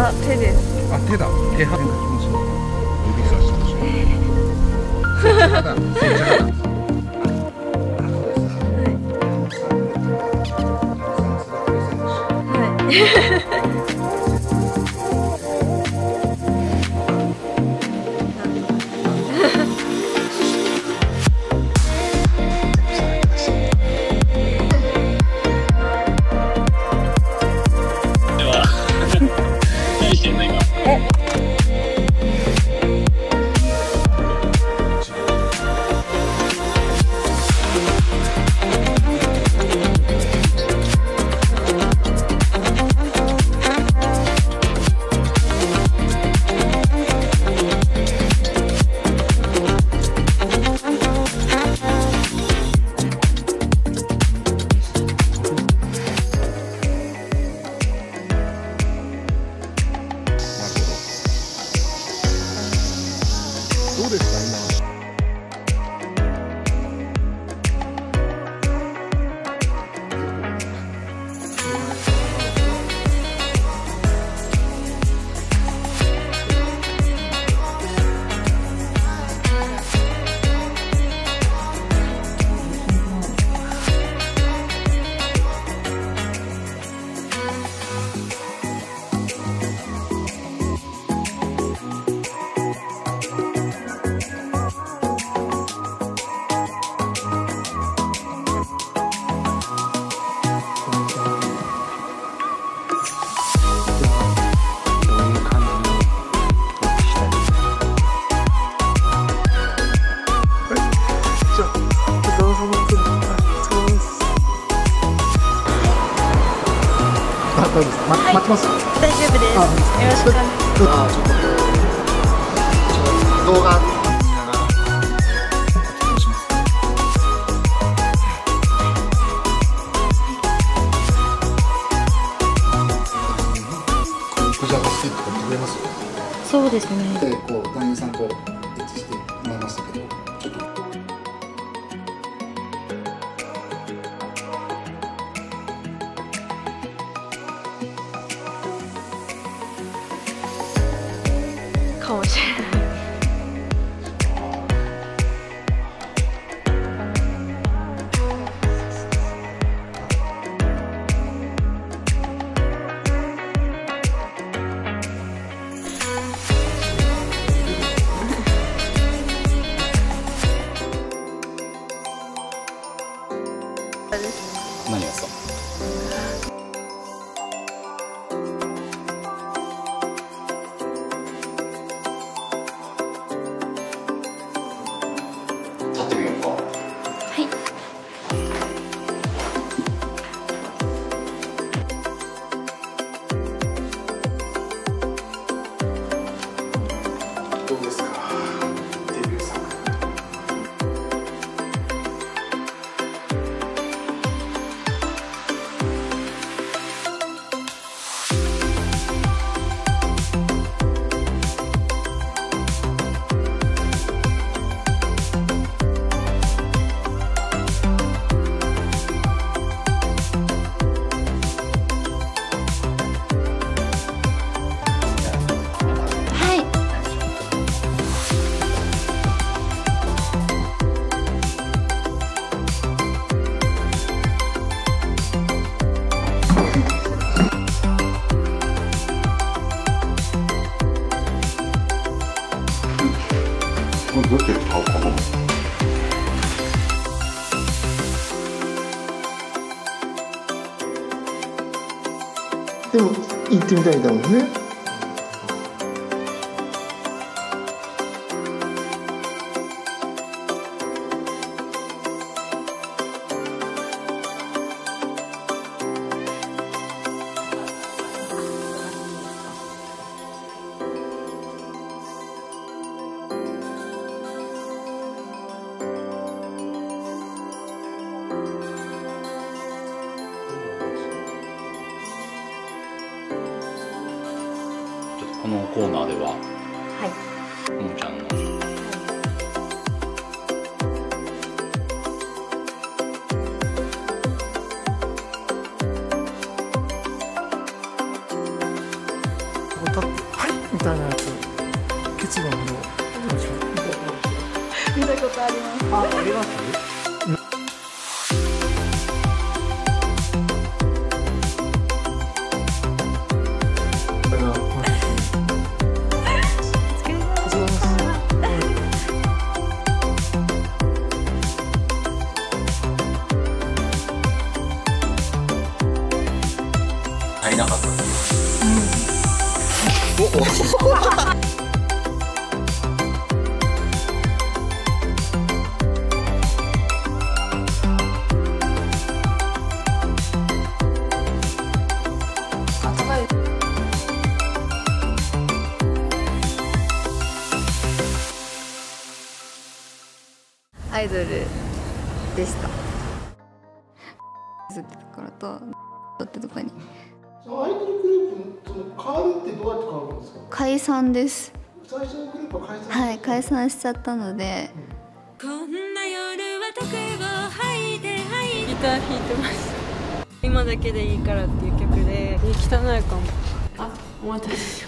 あ、手です。 あ、手だ。手は変化気持ちいい。指さしてほしい。接着だ。接着だ。 はい。 何してんの今。 どうですか今。大丈夫です。待ちます。 大丈夫です。よろしくお願いします。 動画。クジャが好きとか言ってくれますよ。 そうですね。 で、こう男優さんと一致してもらいましたけど、ちょっと。 かもしれない。 何やったの。立ってみようか。 はい。 どうですか。デビュー作。これどうやって買おうかな。でも行ってみたいんだもんね。 このコーナーでは、 はい。 ももちゃんの例足りなかったっていう。 アイドルでした。ずってところとってとこに。 アイドルグループの変わるってどうやって変わるんですか？ 解散です。 最初のグループは解散。 はい、解散しちゃったので。 こんな夜は徳を吐いて吐いて。ギター弾いてました。今だけでいいからっていう曲で、汚いかも。あ、お待たせ。